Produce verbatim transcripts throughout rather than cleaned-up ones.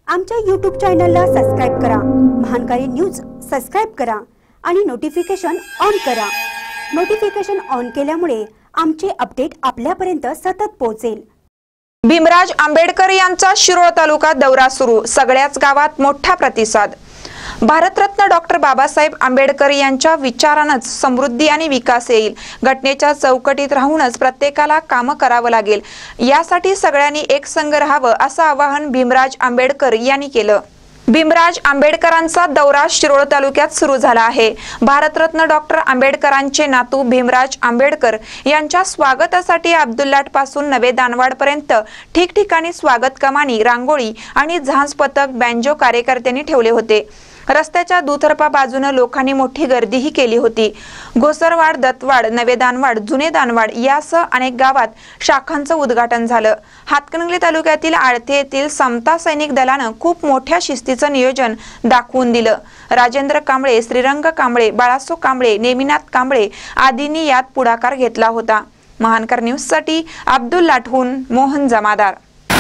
आमच्या यूट्यूब चॅनलला सबस्क्राइब करा, महानकारी न्यूज सबस्क्राइब करा आणि नोटिफिकेशन ऑन करा। नोटिफिकेशन ऑन केल्यामुळे आमचे अपडेट आपल्यापर्यंत सतत पोहोचेल। भीमराज आंबेडकर यांचा शिरोळ तालुका दौरा सुरू, सगळ्याच गावात मोठा प्रतिसाद। भारतरत्न डॉक्टर बाबासाहेब आंबेडकर यांच्या विचारानंच समृद्धी आणि विकास येईल। घटनेच्या चौकटीत राहूनच प्रत्येकाला काम करावं लागेल, यासाठी सगळ्यांनी एकसंघ राहावं असं आवाहन भीमराज आंबेडकर यांनी केलं। भीमराज आंबेडकरांचा दौरा शिरोळ तालुक्यात सुरू झाला आहे। भारतरत्न डॉक्टर आंबेडकरांचे नातू भीमराज आंबेडकर यांच्या स्वागतासाठी अब्दुल्लाट पासून नवे दानवाड पर्यंत ठिकठिकाणी स्वागत कमानी, रांगोळी आणि झांज पथक, बँजो कार्यकर्त्यांनी ठेवले होते। रस्त्याच्या दुतर्फा बाजूने लोकांनी मोठी गर्दीही केली होती। घोसरवाड, दत्तवाड, नवे दानवाड, जुने दानवाड यासह अनेक गावात शाखांचं उद्घाटन झालं। हातकणंगले तालुक्यातील आळते येथील समता सैनिक दलानं खूप मोठ्या शिस्तीचं नियोजन दाखवून दिलं। राजेंद्र कांबळे, श्रीरंग कांबळे, बाळासो कांबळे, नेमिनाथ कांबळे आदींनी यात पुढाकार घेतला होता। महानकर न्यूज साठी अब्दुल्लाटहून मोहन जमादार।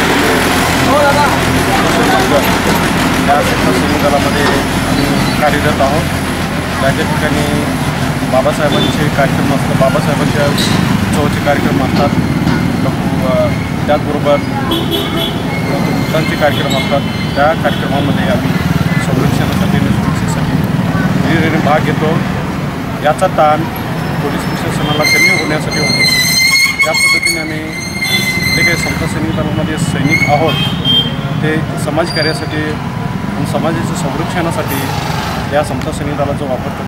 कार्यरत आहोत। त्या ठिकाणी बाबासाहेबांचे कार्यक्रम असतात, बाबासाहेबांच्या उत्सवाचे कार्यक्रम असतात, त्याचबरोबर मुलांचे कार्यक्रम असतात। त्या कार्यक्रमामध्ये आम्ही संरक्षणासाठी आणि सुरक्षेसाठी धीरे भाग घेतो। याचा ताण पोलीस प्रशासनाला कमी होण्यासाठी होतो। त्या पद्धतीने आम्ही जे काही समता सैनिक दलामध्ये सैनिक आहोत ते समाजकार्यासाठी, समाजाच्या संरक्षणासाठी या समता सैनिक दलाचा वापर करतो।